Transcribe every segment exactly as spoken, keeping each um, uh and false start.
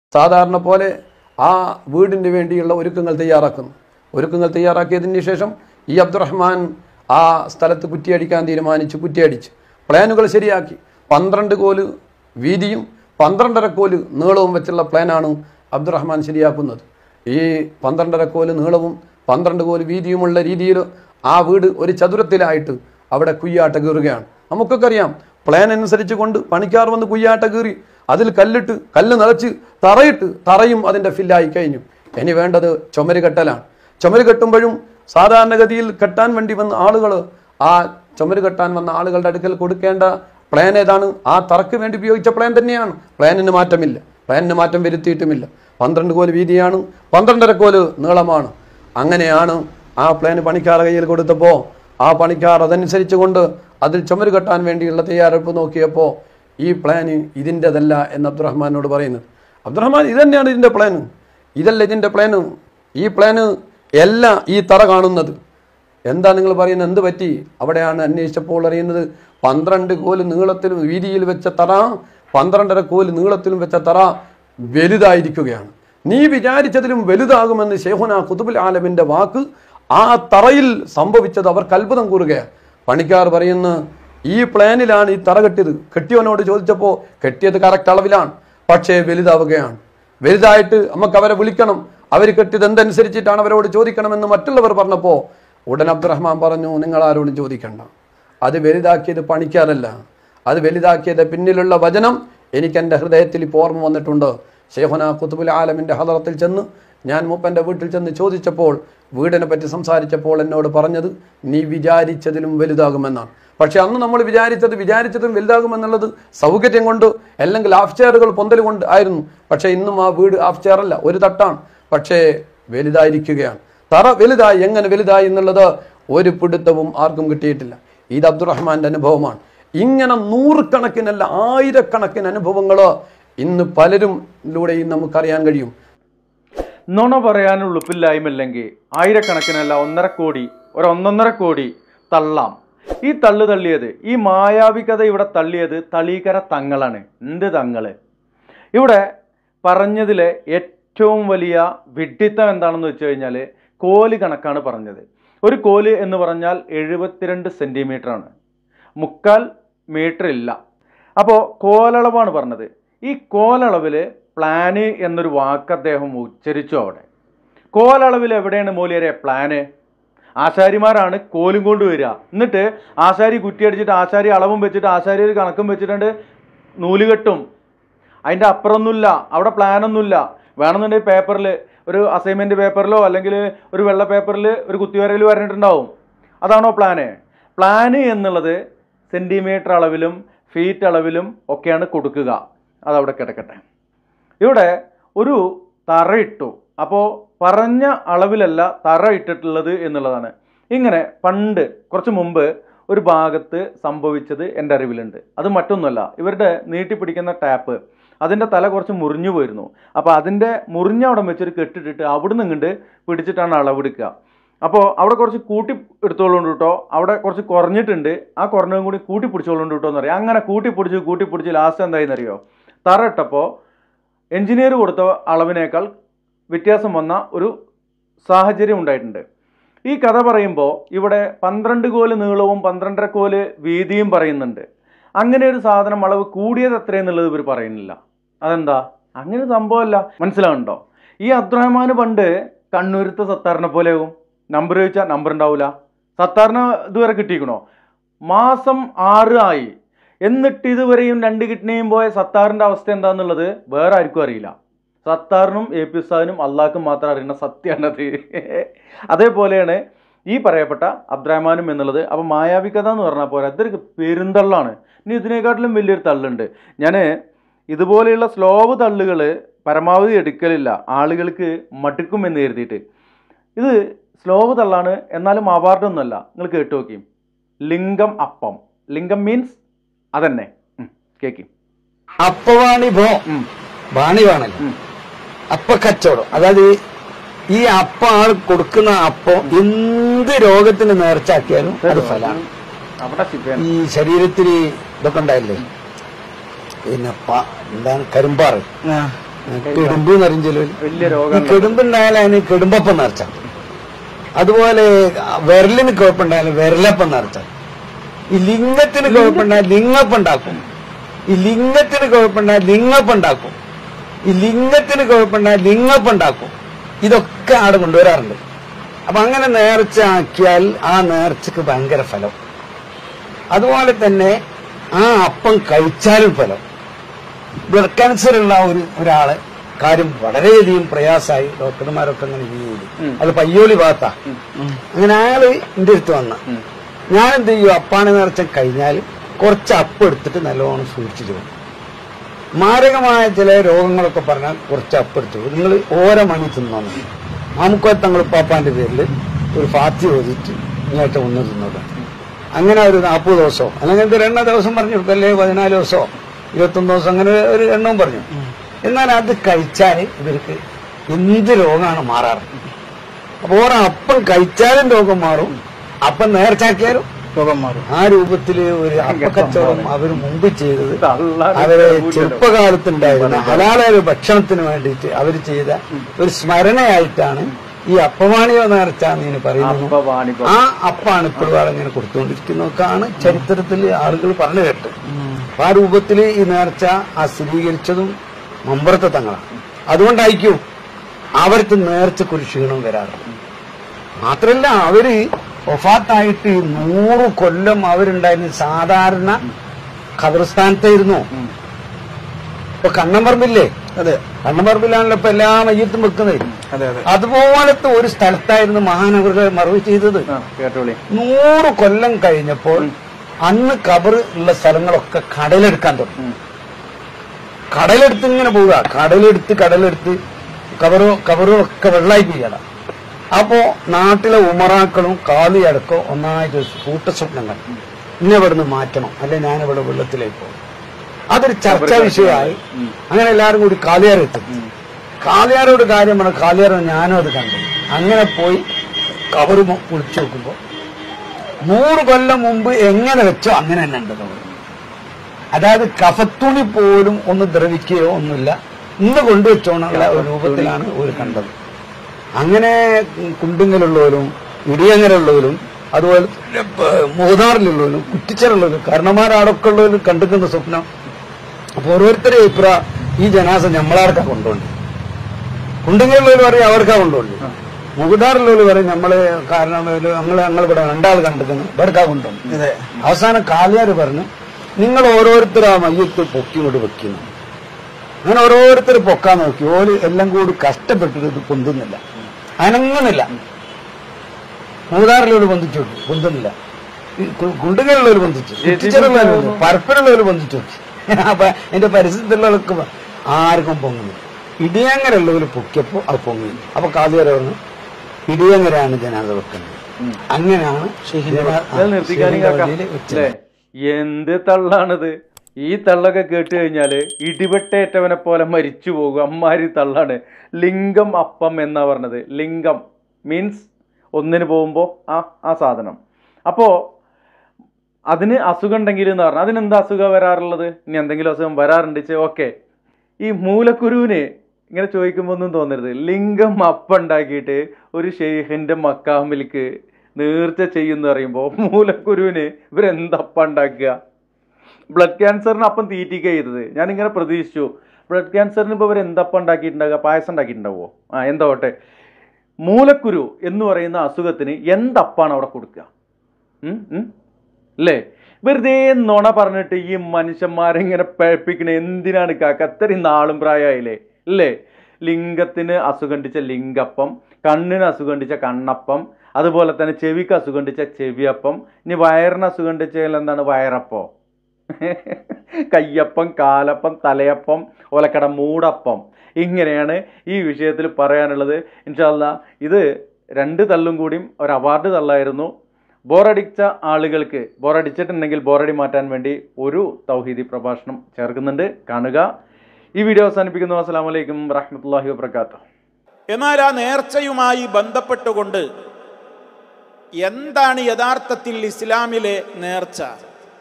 സാധാരണ പോലെ ആ വീടിന് വേണ്ടിയുള്ള ഒരുക്കങ്ങൾ തയ്യാറാക്കുന്നു. ഒരുക്കങ്ങൾ തയ്യാറാക്കിയതിന് ശേഷം ഈ അബ്ദുറഹ്മാൻ ആ സ്ഥലത്ത് കുറ്റിയടിക്കാൻ തീരുമാനിച്ചു. കുറ്റിയടിച്ച് പ്ലാനുകൾ ശരിയാക്കി. പന്ത്രണ്ട് കോല് വീതിയും പന്ത്രണ്ടര കോല് നീളവും വെച്ചുള്ള പ്ലാനാണ് അബ്ദുറഹ്മാൻ ശരിയാക്കുന്നത്. ഈ പന്ത്രണ്ടര കോല് നീളവും പന്ത്രണ്ട് കോല് വീതിയുമുള്ള രീതിയിൽ ആ വീട് ഒരു ചതുരത്തിലായിട്ട് അവിടെ കുയ്യാട്ട കീറുകയാണ്. നമുക്കൊക്കെ അറിയാം, പ്ലാൻ അനുസരിച്ച് കൊണ്ട് പണിക്കാർ വന്ന് കുയ്യാട്ട കീറി അതിൽ കല്ലിട്ട് കല്ല് നിറച്ച് തറയിട്ട് തറയും അതിൻ്റെ ഫില്ലായി കഴിഞ്ഞു. ഇനി വേണ്ടത് ചുമര് കെട്ടലാണ്. ചുമര് കെട്ടുമ്പോഴും സാധാരണഗതിയിൽ കെട്ടാൻ വേണ്ടി വന്ന ആളുകൾ ആ ചുമര് കെട്ടാൻ വന്ന ആളുകളുടെ അടുക്കൽ കൊടുക്കേണ്ട പ്ലാൻ ഏതാണ്? ആ തറക്ക് വേണ്ടി ഉപയോഗിച്ച പ്ലാൻ തന്നെയാണ്. പ്ലാനിന് മാറ്റമില്ല, പ്ലാനിന് മാറ്റം വരുത്തിയിട്ടുമില്ല. പന്ത്രണ്ട് കോല് വീതിയാണ്, പന്ത്രണ്ടര കോല് നീളമാണ്. അങ്ങനെയാണ് ആ പ്ലാൻ പണിക്കാർ കയ്യിൽ കൊടുത്തപ്പോൾ ആ പണിക്കാർ അതനുസരിച്ച് കൊണ്ട് അതിൽ ചുമര് കെട്ടാൻ വേണ്ടിയുള്ള തയ്യാറെടുപ്പ് നോക്കിയപ്പോൾ ഈ പ്ലാന് ഇതിൻ്റെതല്ല എന്ന് അബ്ദുറഹ്മാനോട് പറയുന്നത്. അബ്ദുറഹ്മാൻ ഇതന്നെയാണ് ഇതിൻ്റെ പ്ലാന്, ഇതല്ല ഇതിൻ്റെ പ്ലാന്, ഈ പ്ലാന് അല്ല ഈ തറ കാണുന്നത്. എന്താ നിങ്ങൾ പറയുന്നത്? എന്ത് പറ്റി? അവിടെയാണ് അന്വേഷിച്ചപ്പോൾ അറിയുന്നത് പന്ത്രണ്ട് കോല് നീളത്തിലും വീതിയിൽ വെച്ച തറ പന്ത്രണ്ടര കോല് നീളത്തിലും വെച്ച തറ വലുതായിരിക്കുകയാണ്. നീ വിചാരിച്ചതിലും വലുതാകുമെന്ന് ശൈഖുന ഖുതുബുൽ ആലമിൻ്റെ വാക്ക് ആ തറയിൽ സംഭവിച്ചത് അവർക്ക് അത്ഭുതം കൂറുകയാണ്. പണിക്കാർ പറയുന്നു, ഈ പ്ലാനിലാണ് ഈ തറ കെട്ടിയത്. കെട്ടിയവനോട് ചോദിച്ചപ്പോൾ കെട്ടിയത് കറക്റ്റ് അളവിലാണ്, പക്ഷേ വലുതാവുകയാണ്. വലുതായിട്ട് നമുക്ക് അവരെ വിളിക്കണം, അവർ കെട്ടിയത് എന്തനുസരിച്ചിട്ടാണ് അവരോട് ചോദിക്കണമെന്ന് മറ്റുള്ളവർ പറഞ്ഞപ്പോൾ ഉടൻ അബ്ദുറഹ്മാൻ പറഞ്ഞു, നിങ്ങൾ ആരോടും ചോദിക്കണ്ട, അത് വലുതാക്കിയത് പണിക്കാരല്ല, അത് വലുതാക്കിയത് പിന്നിലുള്ള വചനം എനിക്ക് എൻ്റെ ഹൃദയത്തിൽ ഇപ്പോൾ ഓർമ്മ വന്നിട്ടുണ്ട്. ശൈഖുന ഖുതുബുൽ ആലമിൻ്റെ ഹദറത്തിൽ ചെന്ന് ഞാൻ മൂപ്പൻ്റെ വീട്ടിൽ ചെന്ന് ചോദിച്ചപ്പോൾ വീടിനെ പറ്റി സംസാരിച്ചപ്പോൾ എന്നോട് പറഞ്ഞത് നീ വിചാരിച്ചതിലും വലുതാകുമെന്നാണ്. പക്ഷെ അന്ന് നമ്മൾ വിചാരിച്ചത് വിചാരിച്ചതും വലുതാകുമെന്നുള്ളത് സൗകര്യം കൊണ്ട് അല്ലെങ്കിൽ ഹാഫ് ചെയറുകൾ പൊന്തൽ കൊണ്ട് ആയിരുന്നു. പക്ഷേ ഇന്നും ആ വീട് ഹാഫ് ചെയറല്ല, ഒരു തട്ടാണ്, പക്ഷേ വലുതായിരിക്കുകയാണ്. തറ വലുതായി. എങ്ങനെ വലുതായി എന്നുള്ളത് ഒരു പിടുത്തവും ആർക്കും കിട്ടിയിട്ടില്ല. ഇത് അബ്ദുറഹ്മാന്റെ അനുഭവമാണ്. ഇങ്ങനെ നൂറുകണക്കിനല്ല ആയിരക്കണക്കിന് അനുഭവങ്ങൾ ഇന്ന് പലരുംലൂടെയും നമുക്കറിയാൻ കഴിയും. നുണ പറയാൻ ഉളുപ്പില്ലായ്മല്ലെങ്കിൽ ആയിരക്കണക്കിനല്ല ഒന്നര കോടി ഒരു ഒന്നൊന്നര കോടി തള്ളാം. ഈ തള്ളു തള്ളിയത്, ഈ മായാവി കഥ ഇവിടെ തള്ളിയത് തളീക്കര തങ്ങളാണ്. എന്ത് തങ്ങള്? ഇവിടെ പറഞ്ഞതിലെ ഏറ്റവും വലിയ വിഡ്ഢിത്തം എന്താണെന്ന് വെച്ച് കഴിഞ്ഞാൽ കോല് കണക്കാണ് പറഞ്ഞത്. ഒരു കോല് എന്ന് പറഞ്ഞാൽ എഴുപത്തിരണ്ട് സെൻറ്റിമീറ്റർ ആണ്, മുക്കാൽ മീറ്റർ ഇല്ല. അപ്പോൾ കോലളവാണ് പറഞ്ഞത്. ഈ കോലളവിൽ പ്ലാന് എന്നൊരു വാക്ക് അദ്ദേഹം ഉച്ചരിച്ചു. അവിടെ കോലളവിൽ എവിടെയാണ് മൂല്യരെ പ്ലാന്? ആശാരിമാരാണ് കോലും കൊണ്ട് വരിക. എന്നിട്ട് ആശാരി കുറ്റിയടിച്ചിട്ട് ആശാരി അളവും വെച്ചിട്ട് ആശാരി ഒരു കണക്കും വെച്ചിട്ടുണ്ട് നൂല് കെട്ടും. അതിൻ്റെ അപ്പുറമൊന്നുമില്ല, അവിടെ പ്ലാനൊന്നുമില്ല. വേണമെന്നുണ്ടെങ്കിൽ പേപ്പറിൽ ഒരു അസൈൻമെൻറ്റ് പേപ്പറിലോ അല്ലെങ്കിൽ ഒരു വെള്ള പേപ്പറിൽ ഒരു കുത്തിവരയിൽ വരണിട്ടുണ്ടാവും. അതാണോ പ്ലാന്? പ്ലാന് എന്നുള്ളത് സെൻറ്റിമീറ്റർ അളവിലും ഫീറ്റ് അളവിലും ഒക്കെയാണ് കൊടുക്കുക. അതവിടെ കിടക്കട്ടെ. ഇവിടെ ഒരു തറ ഇട്ടു. അപ്പോൾ പറഞ്ഞ അളവിലല്ല തറ ഇട്ടിട്ടുള്ളത് എന്നുള്ളതാണ്. ഇങ്ങനെ പണ്ട് കുറച്ച് മുമ്പ് ഒരു ഭാഗത്ത് സംഭവിച്ചത് എൻ്റെ അറിവിലുണ്ട്. അത് മറ്റൊന്നുമല്ല, ഇവരുടെ നീട്ടിപ്പിടിക്കുന്ന ടാപ്പ് അതിൻ്റെ തല കുറച്ച് മുറിഞ്ഞു പോയിരുന്നു. അപ്പോൾ അതിൻ്റെ മുറിഞ്ഞ അവിടെ വെച്ചൊരു കെട്ടിട്ടിട്ട് അവിടുന്ന് ഇങ്ങോട്ട് പിടിച്ചിട്ടാണ് അളവെടുക്കുക. അപ്പോൾ അവിടെ കുറച്ച് കൂട്ടി എടുത്തോളുണ്ട് കേട്ടോ, അവിടെ കുറച്ച് കുറഞ്ഞിട്ടുണ്ട്, ആ കുറഞ്ഞതും കൂടി കൂട്ടി പിടിച്ചോളുണ്ട് കേട്ടോ എന്ന് പറയാം. അങ്ങനെ കൂട്ടി പിടിച്ച് കൂട്ടി പിടിച്ച് ലാസ്റ്റ് എന്തായെന്നറിയോ? തറ ഇട്ടപ്പോൾ എൻജിനീയർ കൊടുത്ത അളവിനേക്കാൾ വ്യത്യാസം വന്ന ഒരു സാഹചര്യം ഉണ്ടായിട്ടുണ്ട്. ഈ കഥ പറയുമ്പോൾ ഇവിടെ പന്ത്രണ്ട് കോല് നീളവും പന്ത്രണ്ടര കോല് വീതിയും പറയുന്നുണ്ട്. അങ്ങനെ ഒരു സാധനം അളവ് കൂടിയത് എത്രയെന്നുള്ളത് ഇവർ പറയുന്നില്ല. അതെന്താ? അങ്ങനെ സംഭവമല്ല. മനസ്സിലാവുന്നുണ്ടോ? ഈ അബ്ദുറഹ്മാൻ പണ്ട് കണ്ണൂരത്തെ സത്താറിനെ പോലെയാകും. നമ്പർ ചോദിച്ചാൽ നമ്പർ ഉണ്ടാവില്ല. സത്താറിന് ഇതുവരെ കിട്ടിയിരിക്കണോ? മാസം ആറ് ആയി, എന്നിട്ട് ഇതുവരെയും രണ്ട് കിഡ്നിയും പോയ സത്താറിൻ്റെ അവസ്ഥ എന്താണെന്നുള്ളത് വേറെ ആർക്കും അറിയില്ല. സത്താറിനും എ പി ഉസ്താദിനും അള്ളാഹ്ക്കും മാത്രം അറിയുന്ന സത്യമാണത്. അതേപോലെയാണ് ഈ പറയപ്പെട്ട അബ്ദുറഹ്മാനും എന്നുള്ളത്. അപ്പം മായാവി കഥ എന്ന് പറഞ്ഞാൽ പോരാ, അതൊരു പെരുന്തള്ളാണ്. ഇനി ഇതിനേക്കാട്ടിലും വലിയൊരു തള്ളുണ്ട്. ഞാൻ ഇതുപോലെയുള്ള സ്ലോവ് തള്ളുകൾ പരമാവധി എടുക്കലില്ല, ആളുകൾക്ക് മടുക്കുമെന്ന് കരുതിയിട്ട്. ഇത് സ്ലോവ് തള്ളാണ്, എന്നാലും അവാർഡൊന്നുമല്ല. നിങ്ങൾ കേട്ടു നോക്കി. ലിംഗം അപ്പം. ലിംഗം മീൻസ് അതന്നെ. കേക്കി അപ്പവാണി ഭോ വാണി വേണല്ലോ. അപ്പ കച്ചവടം, അതായത് ഈ അപ്പ ആൾ കൊടുക്കുന്ന അപ്പം എന്ത് രോഗത്തിന് നേർച്ചാക്കിയാലും അത് ഫലാണ്. ഈ ശരീരത്തിന് ഇതൊക്കെ ഉണ്ടായില്ലേ, പിന്നെ എന്താണ് കരിമ്പാറ്, കെടുമ്പ് എന്നറിഞ്ഞല്ലോ. വലിയ ഈ രോഗം. കെടുമ്പുണ്ടായാലും അതിന് കെടുമ്പപ്പം നേർച്ച. അതുപോലെ വിരലിന് കുഴപ്പമുണ്ടായാലും വിരലപ്പം നേർച്ച. ഈ ലിംഗത്തിന് കുഴപ്പമുണ്ടായാൽ ലിംഗപ്പം ഉണ്ടാക്കും. ഈ ലിംഗത്തിന് കുഴപ്പമുണ്ടായാൽ ലിംഗപ്പം ഉണ്ടാക്കും. ഈ ലിംഗത്തിന് കുഴപ്പമുണ്ടായാൽ ലിംഗപ്പം ഉണ്ടാക്കും. ഇതൊക്കെ ആടെ കൊണ്ടുവരാറുണ്ട്. അപ്പൊ അങ്ങനെ നേർച്ച ആക്കിയാൽ ആ നേർച്ചക്ക് ഭയങ്കര ഫലം. അതുപോലെ തന്നെ ആ അപ്പം കഴിച്ചാലും ഫലം. ബ്ലഡ് ക്യാൻസർ ഉള്ള ഒരു ഒരാള് കാര്യം വളരെയധികം പ്രയാസമായി. ഡോക്ടർമാരൊക്കെ അങ്ങനെ ചെയ്തു. അത് പയ്യോളി ഭാഗത്താ. അങ്ങനെ അയാള് എന്റെ അടുത്ത് വന്ന ഞാൻ എന്ത് ചെയ്യും, അപ്പാണ് നേർച്ച കഴിഞ്ഞാൽ കുറച്ച് അപ്പം എടുത്തിട്ട് നല്ലോണം സൂക്ഷിച്ചു പോകും. മാരകമായ ചില രോഗങ്ങളൊക്കെ പറഞ്ഞാൽ കുറച്ച് അപ്പം എടുത്തു. നിങ്ങൾ ഓരോ മണി തിന്നോ. നമുക്ക് തങ്ങൾ പാപ്പാന്റെ പേരിൽ ഒരു ഫാത്തി ഓതിട്ട് ഇങ്ങോട്ട് ഒന്ന് തിന്നോട്ടെ. അങ്ങനെ ഒരു നാൽപ്പത് ദിവസമോ അല്ലെങ്കിൽ ഒരു എണ്ണ ദിവസം പറഞ്ഞു കൊടുക്കും, അല്ലെ പതിനാല് ദിവസമോ ഇരുപത്തൊന്ന് ദിവസം അങ്ങനെ ഒരു എണ്ണവും പറഞ്ഞു. എന്നാൽ അത് കഴിച്ചാൽ ഇവർക്ക് എന്ത് രോഗമാണ് മാറാറ്. അപ്പൊ ഓരോ അപ്പം കഴിച്ചാലും രോഗം മാറും, അപ്പം നേർച്ചാക്കിയാലും രോഗം മാറും. ആ രൂപത്തില് ഒരു അപ്പക്കച്ചവടം അവർ മുമ്പ് ചെയ്തത് അവര് ചെറുപ്പകാലത്തുണ്ടായിരുന്ന ഹലാലായ ഭക്ഷണത്തിന് വേണ്ടിയിട്ട് അവർ ചെയ്ത ഒരു സ്മരണയായിട്ടാണ് ഈ അപ്പവാണിയോ നേർച്ചാന്ന് പറയുന്നത്. ആ അപ്പാണ് ഇപ്പോഴും ഇങ്ങനെ കൊടുത്തുകൊണ്ടിരിക്കുന്നതൊക്കെയാണ് ചരിത്രത്തിൽ ആളുകൾ പറഞ്ഞു കേട്ടത്. അപ്പൊ ആ രൂപത്തിൽ ഈ നേർച്ച ആ സ്ഥിരീകരിച്ചതും മമ്പറത്തെ തങ്ങളാണ്. അതുകൊണ്ടായിരിക്കും അവർക്ക് നേർച്ചക്കൊരു ക്ഷീണം വരാറുണ്ട്. മാത്രല്ല അവര് വഫാത്തായിട്ട് നൂറ് കൊല്ലം അവരുണ്ടായിരുന്ന സാധാരണ ഖബർസ്ഥാനത്തായിരുന്നു. ഇപ്പൊ കണ്ണമ്പറമ്പില്ലേ, അതെ, കണ്ണമ്പറമ്പിലാണല്ലോ ഇപ്പൊ എല്ലാ മയ്യത്തും വെക്കുന്നത്. അതുപോലത്തെ ഒരു സ്ഥലത്തായിരുന്നു മഹാനവറുകൾ മറവ് ചെയ്തത്. നൂറ് കൊല്ലം കഴിഞ്ഞപ്പോൾ അന്ന് ഖബർ ഉള്ള സ്ഥലങ്ങളൊക്കെ കടലെടുക്കാൻ തുടങ്ങി. കടലെടുത്ത് ഇങ്ങനെ പോവുക, കടലെടുത്ത് കടലെടുത്ത് കബറോ കബറും ഒക്കെ വെള്ളമായി പോവുകയാണ്. അപ്പോ നാട്ടിലെ ഉമറാക്കളും കാലി അടക്കം ഒന്നായിട്ട് കൂട്ടസ്വപ്നം കണ്ടു, ഇന്നെ ഇവിടുന്ന് മാറ്റണം, അല്ലെ ഞാനിവിടെ വെള്ളത്തിലേക്ക് പോകും. അതൊരു ചർച്ചാ വിഷയമായി. അങ്ങനെ എല്ലാവരും കൂടി കാലിയാരെത്തും. കാലിയാരോട് കാര്യം പറഞ്ഞു. കാലിയാരോ ഞാനും അത് കണ്ടു. അങ്ങനെ പോയി കബറ് കുളിച്ചു നോക്കുമ്പോ നൂറ് കൊല്ലം മുമ്പ് എങ്ങനെ വെച്ചോ അങ്ങനെ തന്നെ ഉണ്ട് കബറ്. അതായത് കഫത്തുണി പോലും ഒന്ന് ദ്രവിക്കുകയോ ഒന്നുമില്ല, ഇന്ന് കൊണ്ടുവച്ചോണുള്ള ഒരു രൂപത്തിലാണ് ഒരു കണ്ടത്. അങ്ങനെ കുണ്ടുങ്ങലുള്ളവരും ഇടിയങ്ങലുള്ളവരും അതുപോലെ മൂതാറിലുള്ളവരും കുറ്റിച്ചലുള്ളവരും കാരണന്മാരടക്കം ഉള്ളവരും കണ്ടിക്കുന്ന സ്വപ്നം. അപ്പൊ ഓരോരുത്തരെ ഇപ്ര ഈ ജനാസ നമ്മളാർക്കാ കൊണ്ടുപോണ്ട്. കുണ്ടുങ്ങലുള്ളവർ പറയും അവർക്കാ കൊണ്ടുപോണ്ട്. മുഖദാറുള്ളവർ പറയും നമ്മള് കാരണം ഞങ്ങൾ ഞങ്ങളിവിടെ രണ്ടാൾ കണ്ടിരിക്കുന്നു ഇവർക്കാ കൊണ്ടുപോണ്ട്. അവസാനം കാലിയാർ പറഞ്ഞു നിങ്ങൾ ഓരോരുത്തരും ആ മയ്യത്ത് പൊക്കി കൊണ്ട് വെക്കുന്നു. അങ്ങനെ ഓരോരുത്തർ പൊക്കാൻ നോക്കി. ഓല് എല്ലാം കൂടി കഷ്ടപ്പെട്ടിട്ട് ഇത് പൊന്തുന്നില്ല, അനങ്ങുന്നില്ല. മൂതാറിലുള്ളവർ പൊന്തിച്ചു നോക്കി, പൊന്തുന്നില്ല. കുണ്ടുകളുള്ളവർ പൊന്തിച്ചു, കുറ്റിച്ചെറുള്ളവർ പരപ്പനുള്ളവർ പൊന്തിച്ചു നോക്കി. അപ്പൊ എന്റെ പരിസരത്തുള്ളവർക്ക് ആർക്കും പൊങ്ങുന്നു. ഇടിയങ്ങരുള്ളവർ പൊക്കിയപ്പോ അത് പൊങ്ങി. അപ്പൊ കാതുവരെ പറഞ്ഞു ഇടിയങ്ങരാണ് ജനാസ വെക്കുന്നത്. അങ്ങനെയാണ് എന്ത് തള്ളാണിത്. ഈ തള്ളൊക്കെ കേട്ട് കഴിഞ്ഞാല് ഇടിവെട്ടേറ്റവനെ പോലെ മരിച്ചു പോകും. അമ്മാരി തള്ളാണ്. ലിംഗം അപ്പം എന്നാ പറഞ്ഞത്. ലിംഗം മീൻസ് ഒന്നിന് പോകുമ്പോ ആ ആ സാധനം. അപ്പോ അതിന് അസുഖം ഉണ്ടെങ്കിൽ എന്ന് പറഞ്ഞാൽ അതിനെന്താ അസുഖം വരാറുള്ളത്? ഇനി എന്തെങ്കിലും അസുഖം വരാറുണ്ട് വെച്ചാൽ ഓക്കെ. ഈ മൂലക്കുരുവിന് ഇങ്ങനെ ചോദിക്കുമ്പോൾ ഒന്നും തോന്നരുത്. ലിംഗം അപ്പം ഉണ്ടാക്കിയിട്ട് ഒരു ഷെയ്ഖിന്റെ മക്കാമിലേക്ക് നേർച്ച ചെയ്യുന്ന പറയുമ്പോൾ മൂലക്കുരുവിന് ഇവരെന്തപ്പം ഉണ്ടാക്കുക? ബ്ലഡ് ക്യാൻസറിന് അപ്പം തീറ്റിക്കുക ചെയ്തത്. ഞാനിങ്ങനെ പ്രതീക്ഷിച്ചു ബ്ലഡ് ക്യാൻസറിന് ഇപ്പോൾ ഇവർ എന്തപ്പം ഉണ്ടാക്കിയിട്ടുണ്ടാകുക? പായസം ഉണ്ടാക്കിയിട്ടുണ്ടാവുമോ? ആ എന്താവട്ടെ. മൂലക്കുരു എന്ന് പറയുന്ന അസുഖത്തിന് എന്തപ്പാണ് അവിടെ കൊടുക്കുക? അല്ലേ? വെറുതെ നുണ പറഞ്ഞിട്ട് ഈ മനുഷ്യന്മാരെങ്ങനെ പഴപ്പിക്കണേ എന്തിനാണ് കാക്ക? അത്രയും നാളും പ്രായമായില്ലേ അല്ലേ? ലിംഗത്തിന് അസുഖണ്ടിച്ച ലിംഗപ്പം, കണ്ണിന് അസുഖണ്ടിച്ച കണ്ണപ്പം, അതുപോലെ തന്നെ ചെവിക്ക് അസുഖണ്ടിച്ച ചെവിയപ്പം, ഇനി വയറിന് അസുഖണ്ടിച്ചാൽ എന്താണ് വയറപ്പോ, കയ്യപ്പം, കാലപ്പം, തലയപ്പം, ഒലക്കട മൂടപ്പം. ഇങ്ങനെയാണ് ഈ വിഷയത്തിൽ പറയാനുള്ളത്. ഇൻഷാ അല്ലാ ഇത് രണ്ട് തള്ളും കൂടിയും ഒരു അവാർഡ് തള്ളായിരുന്നു. ബോറടിച്ച ആളുകൾക്ക്, ബോറടിച്ചിട്ടുണ്ടെങ്കിൽ ബോറടി മാറ്റാൻ വേണ്ടി ഒരു തൗഹീദി പ്രഭാഷണം ചേർക്കുന്നുണ്ട്, കാണുക. ഈ വീഡിയോ അവസാനിപ്പിക്കുന്നു. അസ്സലാമു അലൈക്കും വറഹ്മത്തുള്ളാഹി വബറകാതുഹു. എന്നാൽ ആ നേർച്ചയുമായി ബന്ധപ്പെട്ടുകൊണ്ട് എന്താണ് യഥാർത്ഥത്തിൽ ഇസ്ലാമിലെ നേർച്ച,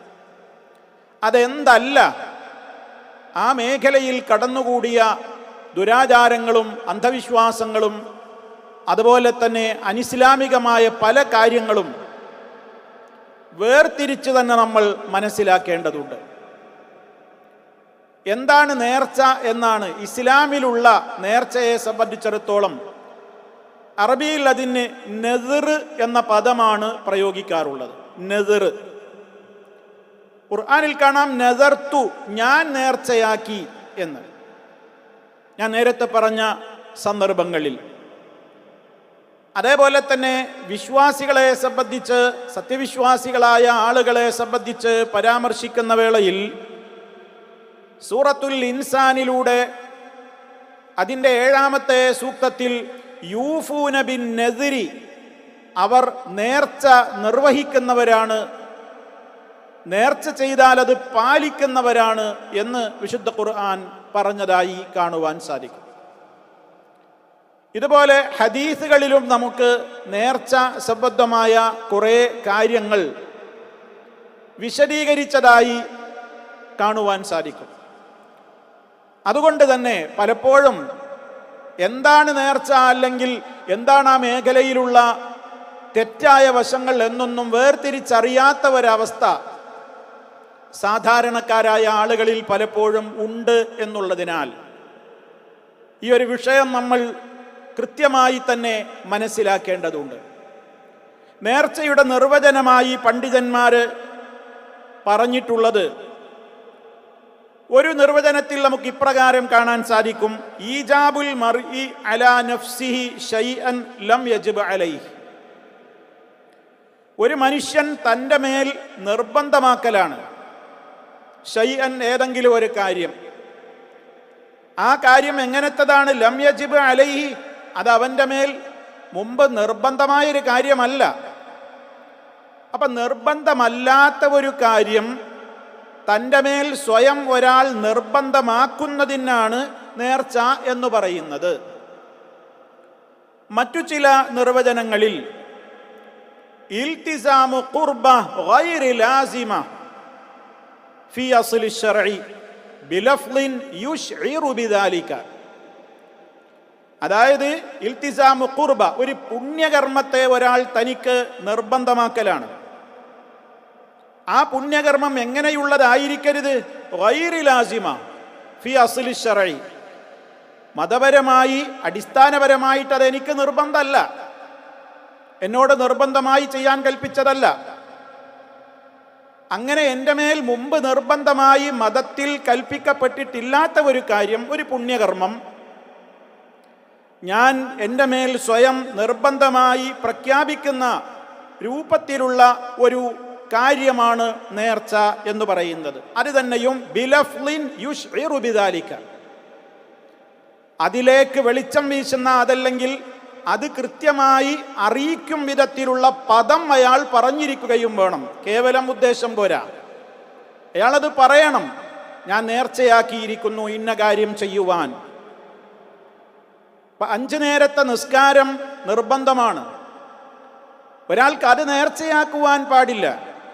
അതെന്തല്ല, ആ മേഖലയിൽ കടന്നുകൂടിയ ദുരാചാരങ്ങളും അന്ധവിശ്വാസങ്ങളും അതുപോലെ തന്നെ അനിസ്ലാമികമായ പല കാര്യങ്ങളും വേർതിരിച്ച് തന്നെ നമ്മൾ മനസ്സിലാക്കേണ്ടതുണ്ട്. എന്താണ് നേർച്ച എന്നാണ് ഇസ്ലാമിലുള്ള നേർച്ചയെ സംബന്ധിച്ചിടത്തോളം അറബിയിൽ അതിന് നദർ എന്ന പദമാണ് പ്രയോഗിക്കാറുള്ളത്. നദർ ഖുർആനിൽ കാണാം നദർത്തു, ഞാൻ നേർച്ചയാക്കി എന്ന്. ഞാൻ നേരത്തെ പറഞ്ഞ സന്ദർഭങ്ങളിൽ അതേപോലെ തന്നെ വിശ്വാസികളെ സംബന്ധിച്ച്, സത്യവിശ്വാസികളായ ആളുകളെ സംബന്ധിച്ച് പരാമർശിക്കുന്ന വേളയിൽ സൂറത്തുൽ ഇൻസാനിലൂടെ അതിൻ്റെ ഏഴാമത്തെ സൂക്തത്തിൽ യൂഫൂന ബിൻ നദിരി, അവർ നേർച്ച നിർവഹിക്കുന്നവരാണ്, നേർച്ച ചെയ്താൽ അത് പാലിക്കുന്നവരാണ് എന്ന് വിശുദ്ധ ഖുർആൻ പറഞ്ഞതായി കാണുവാൻ സാധിക്കും. ഇതുപോലെ ഹദീസുകളിലും നമുക്ക് നേർച്ച സംബന്ധമായ കുറേ കാര്യങ്ങൾ വിശദീകരിച്ചതായി കാണുവാൻ സാധിക്കും. അതുകൊണ്ട് തന്നെ പലപ്പോഴും എന്താണ് നേർച്ച, അല്ലെങ്കിൽ എന്താണ് ആ മേഖലയിലുള്ള തെറ്റായ വശങ്ങൾ എന്നൊന്നും വേർതിരിച്ചറിയാത്ത ഒരവസ്ഥ സാധാരണക്കാരായ ആളുകളിൽ പലപ്പോഴും ഉണ്ട് എന്നുള്ളതിനാൽ ഈ ഒരു വിഷയം നമ്മൾ കൃത്യമായി തന്നെ മനസ്സിലാക്കേണ്ടതുണ്ട്. നേർച്ചയുടെ നിർവചനമായി പണ്ഡിതന്മാർ പറഞ്ഞിട്ടുള്ളത്, ഒരു നിർവചനത്തിൽ നമുക്ക് ഇപ്രകാരം കാണാൻ സാധിക്കും: ഈജാബുൽ മർഇ അലാ നഫ്സിഹി ശൈഅൻ ലം യജിബ് അലൈഹി. ഒരു മനുഷ്യൻ തൻ്റെ മേൽ നിർബന്ധമാക്കലാണ് ശൈഅൻ, ഏതെങ്കിലും ഒരു കാര്യം. ആ കാര്യം എങ്ങനത്തതാണ്? ലം യജിബ് അലൈഹി, അത് അവൻ്റെ മേൽ മുമ്പ് നിർബന്ധമായൊരു കാര്യമല്ല. അപ്പം നിർബന്ധമല്ലാത്ത ഒരു കാര്യം തൻ്റെ മേൽ സ്വയം ഒരാൾ നിർബന്ധമാക്കുന്നതിനാണ് നേർച്ച എന്ന് പറയുന്നത്. മറ്റു ചില നിർവചനങ്ങളിൽ ഇൽതിസാമു ഖുർബ ഗൈരി ലാസിമ ഫി അസ്ലി ശർഇ ബിലഫ്ളിൻ യുശ്ഇറു ബിദാലിക. അതായത് ഇൽതിസാമു ഖുർബ, ഒരു പുണ്യകർമ്മത്തെ ഒരാൾ തനിക്ക് നിർബന്ധമാക്കലാണ്. ആ പുണ്യകർമ്മം എങ്ങനെയുള്ളതായിരിക്കരുത്? ഗൈരി ലാസിമ ഫി അസ്ലി ശർഇ, മതപരമായി അടിസ്ഥാനപരമായിട്ട് അതെനിക്ക് നിർബന്ധമല്ല, എന്നോട് നിർബന്ധമായി ചെയ്യാൻ കൽപ്പിച്ചതല്ല. അങ്ങനെ എൻ്റെ മേൽ മുമ്പ് നിർബന്ധമായി മതത്തിൽ കൽപ്പിക്കപ്പെട്ടിട്ടില്ലാത്ത ഒരു കാര്യം, ഒരു പുണ്യകർമ്മം ഞാൻ എൻ്റെ മേൽ സ്വയം നിർബന്ധമായി പ്രഖ്യാപിക്കുന്ന രൂപത്തിലുള്ള ഒരു കാര്യമാണ് നേർച്ച എന്ന് പറയുന്നത്. അത് തന്നെയും ബിലഫ്ലിൻ യുശ്ഇറു ബിദാലിക, അതിലേക്ക് വെളിച്ചം വീശുന്ന, അതല്ലെങ്കിൽ അത് കൃത്യമായി അറിയിക്കും വിധത്തിലുള്ള പദം അയാൾ പറഞ്ഞിരിക്കുകയും വേണം. കേവലം ഉദ്ദേശം പോരാ, അയാളത് പറയണം. ഞാൻ നേർച്ചയാക്കിയിരിക്കുന്നു ഇന്ന കാര്യം ചെയ്യുവാൻ. ഇപ്പം അഞ്ചു നേരത്തെ നിസ്കാരം നിർബന്ധമാണ്. ഒരാൾക്ക് അത് നേർച്ചയാക്കുവാൻ പാടില്ല.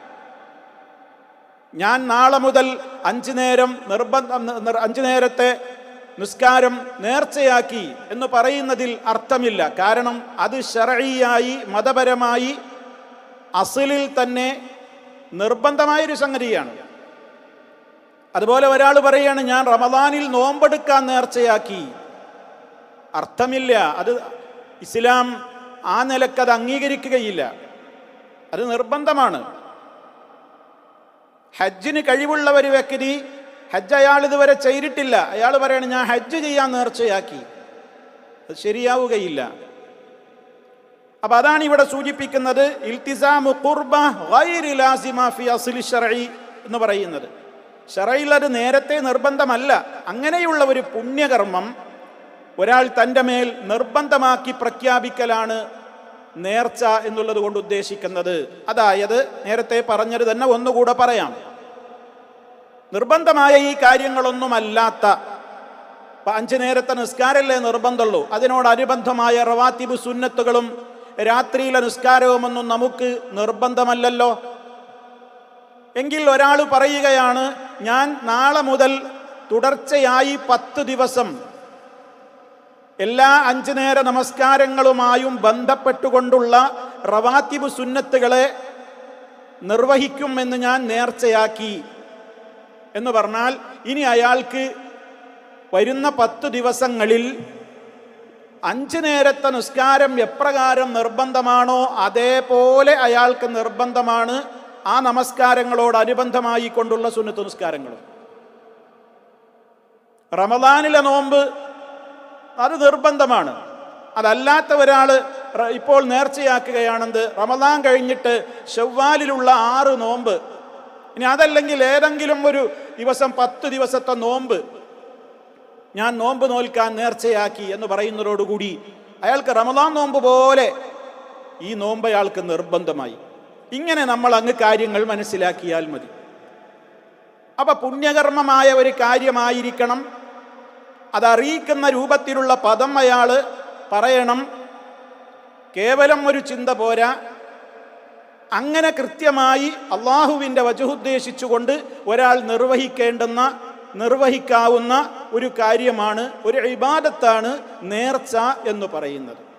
ഞാൻ നാളെ മുതൽ അഞ്ചു നേരം നിർബന്ധം അഞ്ചു നേരത്തെ നിസ്കാരം നേർച്ചയാക്കി എന്ന് പറയുന്നതിൽ അർത്ഥമില്ല. കാരണം അത് ശർഈയായി, മതപരമായി അസ്ലിൽ തന്നെ നിർബന്ധമായൊരു സംഗതിയാണ്. അതുപോലെ ഒരാൾ പറയാണ് ഞാൻ റമദാനിൽ നോമ്പെടുക്കാൻ നേർച്ചയാക്കി, അർത്ഥമില്ല. അത് ഇസ്ലാം ആ നിലക്കത് അംഗീകരിക്കുകയില്ല. അത് നിർബന്ധമാണ്. ഹജ്ജിന് കഴിവുള്ള ഒരു വ്യക്തി, ഹജ്ജ് അയാൾ ഇതുവരെ ചെയ്തിട്ടില്ല, അയാൾ പറയണം ഞാൻ ഹജ്ജ് ചെയ്യാൻ നേർച്ചയാക്കി, അത് ശരിയാവുകയില്ല. അപ്പം അതാണ് ഇവിടെ സൂചിപ്പിക്കുന്നത് ഇൽതിസാമു ഖുർബ ഗൈരി ലാസിമ ഫി അസ്ലി ശർഇ എന്ന് പറയുന്നത്. ശർഇൽ അത് നേരത്തെ നിർബന്ധമല്ല. അങ്ങനെയുള്ള ഒരു പുണ്യകർമ്മം ഒരാൾ തൻ്റെ മേൽ നിർബന്ധമാക്കി പ്രഖ്യാപിക്കലാണ് നേർച്ച എന്നുള്ളത് കൊണ്ട് ഉദ്ദേശിക്കുന്നത്. അതായത് നേരത്തെ പറഞ്ഞത് തന്നെ ഒന്നുകൂടെ പറയാം. നിർബന്ധമായ ഈ കാര്യങ്ങളൊന്നുമല്ലാത്ത, അഞ്ചു നേരത്തെ നിസ്കാരമല്ലേ നിർബന്ധമുള്ളൂ, അതിനോടനുബന്ധമായ റവാത്തിബ് സുന്നത്തുകളും രാത്രിയിലെ നിസ്കാരവുമൊന്നും നമുക്ക് നിർബന്ധമല്ലല്ലോ. എങ്കിൽ ഒരാൾ പറയുകയാണ് ഞാൻ നാളെ മുതൽ തുടർച്ചയായി പത്ത് ദിവസം എല്ലാ അഞ്ചു നേര നമസ്കാരങ്ങളുമായും ബന്ധപ്പെട്ടുകൊണ്ടുള്ള റവാത്തിബ് സുന്നത്തുകളെ നിർവഹിക്കുമെന്ന് ഞാൻ നേർച്ചയാക്കി എന്ന് പറഞ്ഞാൽ, ഇനി അയാൾക്ക് വരുന്ന പത്ത് ദിവസങ്ങളിൽ അഞ്ചു നേരത്തെ നിസ്കാരം എപ്രകാരം നിർബന്ധമാണോ അതേപോലെ അയാൾക്ക് നിർബന്ധമാണ് ആ നമസ്കാരങ്ങളോട് അനുബന്ധമായി കൊണ്ടുള്ള സുന്നത്ത് നിസ്കാരങ്ങളും. റമദാനിലെ നോമ്പ് അത് നിർബന്ധമാണ്. അതല്ലാത്ത ഒരാൾ ഇപ്പോൾ നേർച്ചയാക്കുകയാണെന്ന് റമദാൻ കഴിഞ്ഞിട്ട് ശവ്വാലിലുള്ള ആറ് നോമ്പ്, ഇനി അതല്ലെങ്കിൽ ഏതെങ്കിലും ഒരു ദിവസം പത്ത് ദിവസത്തെ നോമ്പ് ഞാൻ നോമ്പ് നോൽക്കാൻ നേർച്ചയാക്കി എന്ന് പറയുന്നതോടുകൂടി അയാൾക്ക് റമദാൻ നോമ്പ് പോലെ ഈ നോമ്പ് അയാൾക്ക് നിർബന്ധമായി. ഇങ്ങനെ നമ്മൾ അങ്ങ് കാര്യങ്ങൾ മനസ്സിലാക്കിയാൽ മതി. അപ്പൊ പുണ്യകർമ്മമായ ഒരു കാര്യമായിരിക്കണം, അതറിയിക്കുന്ന രൂപത്തിലുള്ള പദം അയാൾ പറയണം. കേവലം ഒരു ചിന്ത പോരാ, അങ്ങനെ കൃത്യമായി അള്ളാഹുവിൻ്റെ വജഹുദ്ദേശിച്ചുകൊണ്ട് ഒരാൾ നിർവഹിക്കേണ്ടുന്ന നിർവഹിക്കാവുന്ന ഒരു കാര്യമാണ്, ഒരു ഇബാദത്താണ് നേർച്ച എന്ന് പറയുന്നത്.